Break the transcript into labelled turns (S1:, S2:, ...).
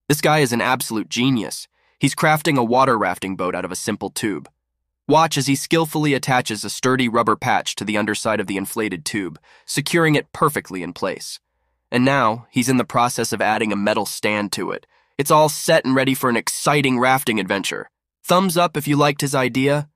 S1: This guy is an absolute genius. He's crafting a water rafting boat out of a simple tube. Watch as he skillfully attaches a sturdy rubber patch to the underside of the inflated tube, securing it perfectly in place. And now, he's in the process of adding a metal stand to it. It's all set and ready for an exciting rafting adventure. Thumbs up if you liked his idea.